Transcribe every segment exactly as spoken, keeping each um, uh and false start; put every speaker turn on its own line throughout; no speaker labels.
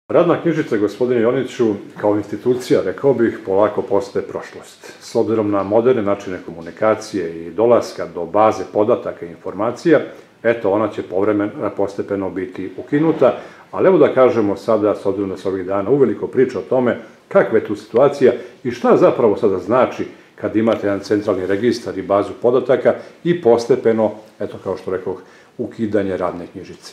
Radna knjižica, gospodine Joniću, kao institucija, rekao bih, polako postaje prošlost. S obzirom na moderne načine komunikacije i dolaska do baze podataka i informacija, eto, ona će povremeno, postepeno biti ukinuta, ali evo da kažemo sada, s obzirom da se ovih dana uveliko priča o tome, kakva je tu situacija i šta zapravo sada znači kad imate jedan centralni registar i bazu podataka i postepeno, eto, kao što rekao, ukidanje radne knjižice.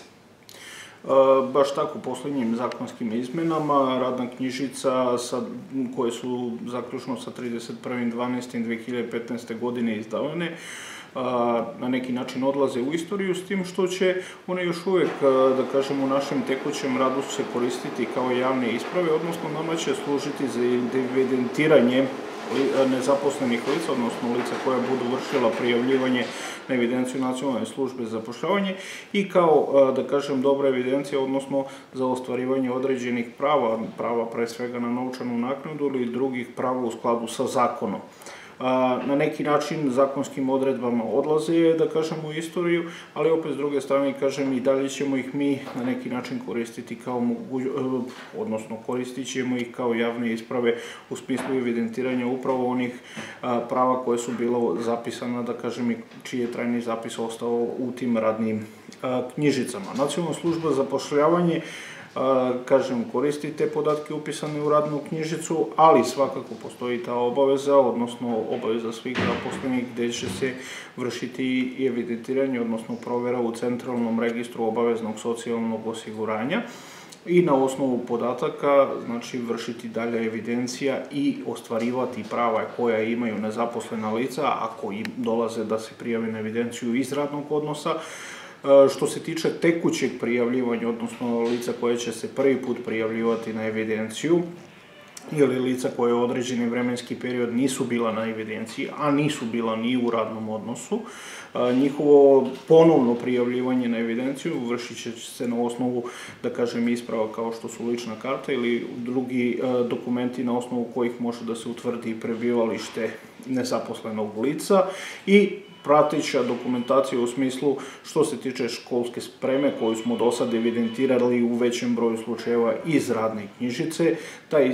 Baš tako, posljednjim zakonskim izmenama, radna knjižica koje su zaključno sa trideset prvim dvanaestim dve hiljade petnaeste. godine izdavane, na neki način odlaze u istoriju, s tim što će one još uvijek, da kažem, u našem tekućem radu se koristiti kao javne isprave, odnosno nama će služiti za evidentiranje nezaposlenih lica, odnosno lica koja budu vršila prijavljivanje na evidenciju Nacionalne službe za zapošljavanje i kao, da kažem, dobra evidencija, odnosno za ostvarivanje određenih prava, prava pre svega na novčanu naknadu ili drugih prava u skladu sa zakonom. Na neki način zakonskim odredbama odlaze, da kažem, u istoriju, ali opet s druge strane, kažem, i dalje ćemo ih mi na neki način koristiti kao, odnosno koristit ćemo ih kao javne isprave u smislu evidentiranja upravo onih prava koje su bilo zapisana, da kažem, i čiji je trajni zapis ostao u tim radnim knjižicama. Nacionalna služba za zapošljavanje, kažem, koristi te podatke upisane u radnu knjižicu, ali svakako postoji ta obaveza, odnosno obaveza svih zaposlenih gdje će se vršiti i evidentiranje, odnosno provjera u centralnom registru obaveznog socijalnog osiguranja i na osnovu podataka, znači, vršiti dalje evidencija i ostvarivati prava koja imaju nezaposlena lica ako im dolaze da se prijave na evidenciju iz radnog odnosa. Što se tiče tekućeg prijavljivanja, odnosno lica koje će se prvi put prijavljivati na evidenciju ili lica koje u određeni vremenski period nisu bila na evidenciji, a nisu bila ni u radnom odnosu, njihovo ponovno prijavljivanje na evidenciju vršit će se na osnovu, da kažem, isprava kao što su lična karta ili drugi dokumenti na osnovu kojih može da se utvrdi prebivalište nezaposlenog lica i prateća dokumentacija u smislu što se tiče školske spreme koju smo do sad evidentirali u većem broju slučajeva iz radne knjižice. Taj,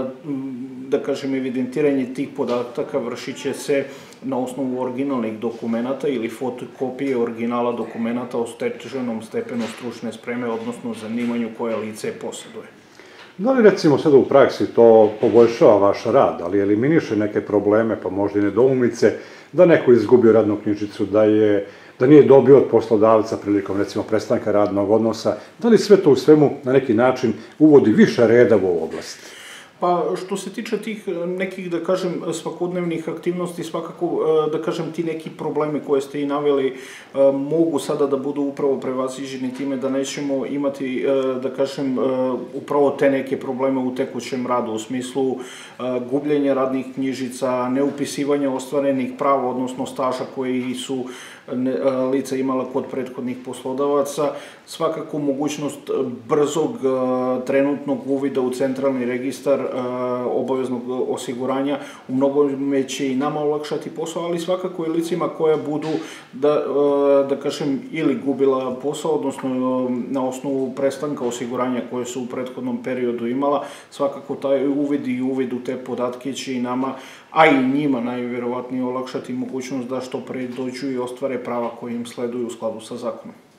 da kažem, evidentiranje tih podataka vršit će se na osnovu originalnih dokumenata ili fotokopije originala dokumenata o stečenom stepenu stručne spreme, odnosno zanimanju koje lice posjeduje.
Da li, recimo, sada u praksi to poboljšava vaš rad, ali eliminiše neke probleme, pa možda i nedoumice, da neko izgubio radnu knjižicu, da je, da nije dobio od poslodavca prilikom, recimo, prestanka radnog odnosa, da li sve to u svemu na neki način uvodi više reda u ovu oblast?
Pa, što se tiče tih nekih, da kažem, svakodnevnih aktivnosti, svakako, da kažem, ti neki problemi koje ste i naveli mogu sada da budu upravo prevaziđeni time da nećemo imati, da kažem, upravo te neke probleme u tekućem radu, u smislu gubljenja radnih knjižica, neupisivanja ostvarenih prava, odnosno staža koji su lica imala kod prethodnih poslodavaca, svakako mogućnost brzog trenutnog uvida u centralni registar obaveznog osiguranja u mnogome će i nama olakšati posao, ali svakako i licima koja budu, da, da kažem, ili gubila posao, odnosno na osnovu prestanka osiguranja koje su u prethodnom periodu imala, svakako taj uvid i uvid u te podatke će i nama, a i njima najvjerovatnije olakšati mogućnost da što pre dođu i ostvare prava koje im sleduju u skladu sa zakonom.